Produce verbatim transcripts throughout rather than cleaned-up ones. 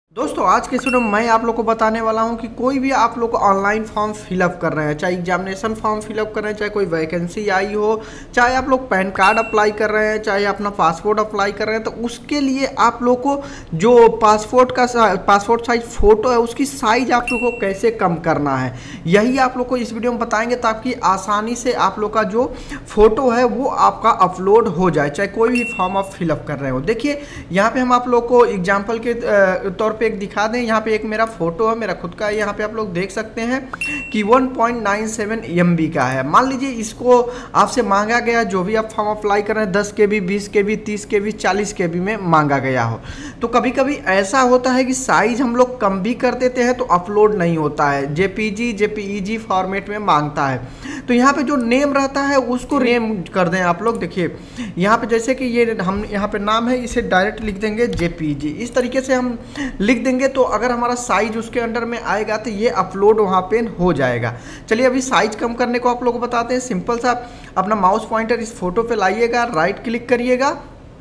दोस्तों आज के वीडियो में मैं आप लोग को बताने वाला हूं कि कोई भी आप लोग ऑनलाइन फॉर्म फिलअप कर रहे हैं, चाहे एग्जामिनेशन फॉर्म फिलअप कर रहे हैं, चाहे कोई वैकेंसी आई हो, चाहे आप लोग पैन कार्ड अप्लाई कर रहे हैं, चाहे अपना पासपोर्ट अप्लाई कर रहे हैं, तो उसके लिए आप लोग को जो पासपोर्ट का पासपोर्ट साइज फ़ोटो है उसकी साइज आप लोग को कैसे कम करना है, यही आप लोग को इस वीडियो में बताएंगे ताकि आसानी से आप लोग का जो फ़ोटो है वो आपका अपलोड हो जाए, चाहे कोई भी फॉर्म आप फिलअप कर रहे हो। देखिए यहाँ पे हम आप लोग को एग्जाम्पल के तौर पे एक दिखा दें। यहाँ पे एक मेरा फोटो है, मेरा खुद का है। यहाँ पे आप लोग देख सकते हैं कि one point nine seven M B का है। मान लीजिए इसको आपसे मांगा गया, जो भी आप फॉर्म अप्लाई कर रहे हैं, दस के बी, बीस के बी, तीस के बी, चालीस के बी में मांगा गया हो, तो कभी कभी ऐसा होता है कि साइज हम लोग कम भी कर देते हैं तो अपलोड नहीं होता है, जेपीजी जेपीईजी फॉर्मेट में मांगता है। तो यहाँ पे जो नेम रहता है उसको नेम कर दें आप लोग। देखिए यहाँ पे जैसे कि ये हम यहाँ पे नाम है, इसे डायरेक्ट लिख देंगे जेपीजी। इस तरीके से हम लिख देंगे तो अगर हमारा साइज उसके अंडर में आएगा तो ये अपलोड वहाँ पे हो जाएगा। चलिए अभी साइज कम करने को आप लोग को बताते हैं। सिंपल सा अपना माउस पॉइंटर इस फोटो पे लाइएगा, राइट क्लिक करिएगा,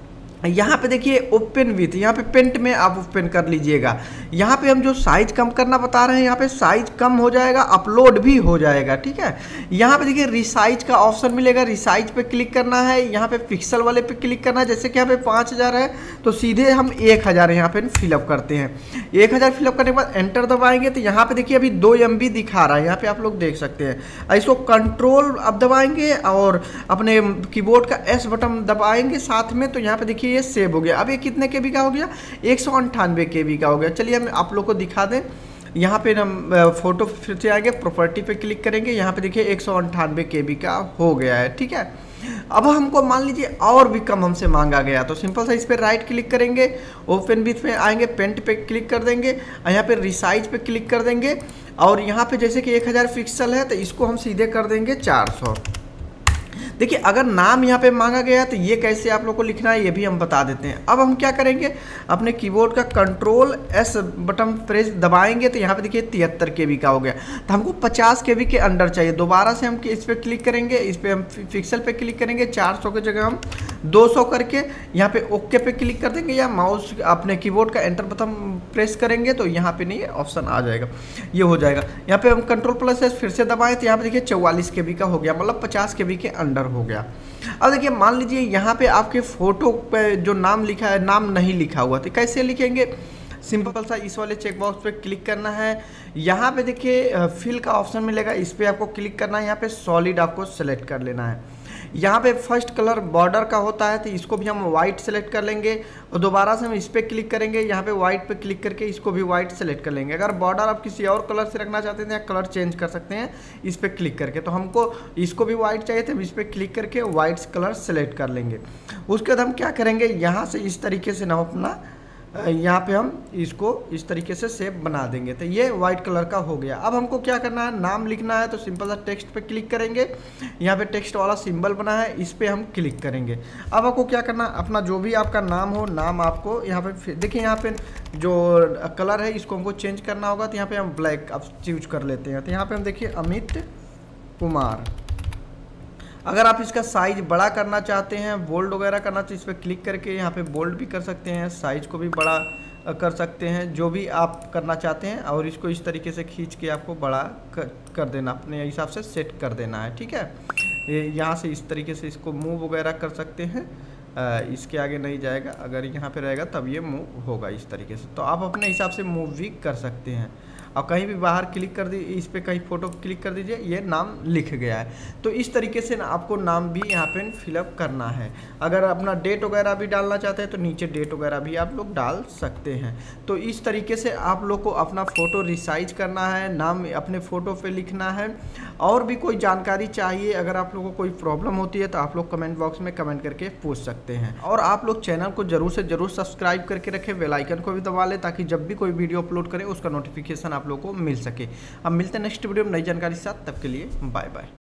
यहाँ पे देखिए ओपन विथ, यहाँ पे पेंट में आप ओपन कर लीजिएगा। यहाँ पे हम जो साइज कम करना बता रहे हैं, यहाँ पे साइज कम हो जाएगा, अपलोड भी हो जाएगा। ठीक है, यहाँ पे देखिए रिसाइज का ऑप्शन मिलेगा, रिसाइज पे क्लिक करना है, यहाँ पे पिक्सल वाले पे क्लिक करना है। जैसे कि यहाँ पे पाँच हज़ार है तो सीधे हम एक हज़ार यहाँ पे फिलअप करते हैं। एक हज़ार फिलअप करने के बाद एंटर दबाएंगे तो यहाँ पे देखिए अभी दो एम बी दिखा रहा है, यहाँ पे आप लोग देख सकते हैं। इसको कंट्रोल अब दबाएंगे और अपने कीबोर्ड का एस बटन दबाएंगे साथ में, तो यहाँ पे देखिए ये सेव हो गया। अब ये कितने के बी का हो गया? एक सौ अंठानवे के बी का हो गया। चलिए हम आप लोग को दिखा दें। यहाँ पे हम फोटो फिर से आएंगे, प्रॉपर्टी पे क्लिक करेंगे, यहाँ पे देखिए एक सौ अंठानवे के बी का हो गया है। ठीक है, अब हमको मान लीजिए और भी कम हमसे मांगा गया तो सिंपल सा इस पर राइट क्लिक करेंगे, ओपन विथ पे आएंगे, पेंट पे क्लिक कर देंगे, यहाँ पे रिसाइज पे क्लिक कर देंगे और यहाँ पे जैसे कि एक हज़ार पिक्सल है तो इसको हम सीधे कर देंगे चार सौ। देखिए अगर नाम यहाँ पे मांगा गया तो ये कैसे आप लोग को लिखना है ये भी हम बता देते हैं। अब हम क्या करेंगे, अपने कीबोर्ड का कंट्रोल एस बटन प्रेस दबाएंगे तो यहाँ पे देखिए तिहत्तर के बी का हो गया। तो हमको पचास के बी के अंडर चाहिए। दोबारा से हम इस पर क्लिक करेंगे, इस पर हम पिक्सल पे क्लिक करेंगे, चार सौ की जगह हम दो सौ करके यहाँ पे ओके पे क्लिक कर देंगे, या माउस अपने कीबोर्ड का एंटर बटन प्रेस करेंगे तो यहाँ पे नहीं ऑप्शन आ जाएगा, ये हो जाएगा। यहाँ पे हम कंट्रोल प्लस एस फिर से दबाएं तो यहाँ पे देखिए चौवालीस के बी का हो गया, मतलब पचास के बी के अंडर हो गया। अब देखिए मान लीजिए यहाँ पे आपके फोटो पे जो नाम लिखा है, नाम नहीं लिखा हुआ, तो कैसे लिखेंगे? सिंपल सा इस वाले चेक बॉक्स पे क्लिक करना है, यहाँ पे देखिए फिल का ऑप्शन मिलेगा, इस पर आपको क्लिक करना है, यहाँ पे सॉलिड आपको सेलेक्ट कर लेना है। यहाँ पे फर्स्ट कलर बॉर्डर का होता है तो इसको भी हम वाइट सेलेक्ट कर लेंगे और दोबारा से हम इस पर क्लिक करेंगे, यहाँ पे वाइट पे क्लिक करके इसको भी वाइट सेलेक्ट कर लेंगे। अगर बॉर्डर आप किसी और कलर से रखना चाहते हैं या कलर चेंज कर सकते हैं इस पर क्लिक करके। तो हमको इसको भी वाइट चाहिए तो हम इस पर क्लिक करके वाइट कलर सेलेक्ट कर लेंगे। उसके बाद हम क्या करेंगे, यहाँ से इस तरीके से ना अपना यहाँ पे हम इसको इस तरीके से शेप बना देंगे तो ये वाइट कलर का हो गया। अब हमको क्या करना है, नाम लिखना है तो सिंपल सा टेक्स्ट पे क्लिक करेंगे, यहाँ पे टेक्स्ट वाला सिंबल बना है, इस पे हम क्लिक करेंगे। अब आपको क्या करना है, अपना जो भी आपका नाम हो, नाम आपको यहाँ पे देखिए, यहाँ पे जो कलर है इसको हमको चेंज करना होगा तो यहाँ पे हम ब्लैक अब चूज कर लेते हैं। तो यहाँ पे हम देखिए अमित कुमार। अगर आप इसका साइज बड़ा करना चाहते हैं, बोल्ड वगैरह करना, तो इस पर क्लिक करके यहाँ पे बोल्ड भी कर सकते हैं, साइज को भी बड़ा कर सकते हैं, जो भी आप करना चाहते हैं। और इसको इस तरीके से खींच के आपको बड़ा कर, कर देना, अपने हिसाब से सेट कर देना है। ठीक है, ये यहाँ से इस तरीके से इसको मूव वगैरह कर सकते हैं, आ, इसके आगे नहीं जाएगा, अगर यहाँ पे रहेगा तब ये मूव होगा इस तरीके से। तो आप अपने हिसाब से मूव भी कर सकते हैं। और कहीं भी बाहर क्लिक कर दी, इस पे कहीं फोटो क्लिक कर दीजिए, ये नाम लिख गया है। तो इस तरीके से ना आपको नाम भी यहाँ पे फिलअप करना है। अगर अपना डेट वगैरह भी डालना चाहते हैं तो नीचे डेट वगैरह भी आप लोग डाल सकते हैं। तो इस तरीके से आप लोग को अपना फ़ोटो रिसाइज करना है, नाम अपने फ़ोटो पे लिखना है। और भी कोई जानकारी चाहिए, अगर आप लोगों को कोई प्रॉब्लम होती है तो आप लोग कमेंट बॉक्स में कमेंट करके पूछ सकते हैं। और आप लोग चैनल को जरूर से जरूर सब्सक्राइब करके रखें, बेल आइकन को भी दबा लें ताकि जब भी कोई वीडियो अपलोड करें उसका नोटिफिकेशन आप लोग को मिल सके। अब मिलते हैं नेक्स्ट वीडियो में नई जानकारी के साथ, तब के लिए बाय बाय।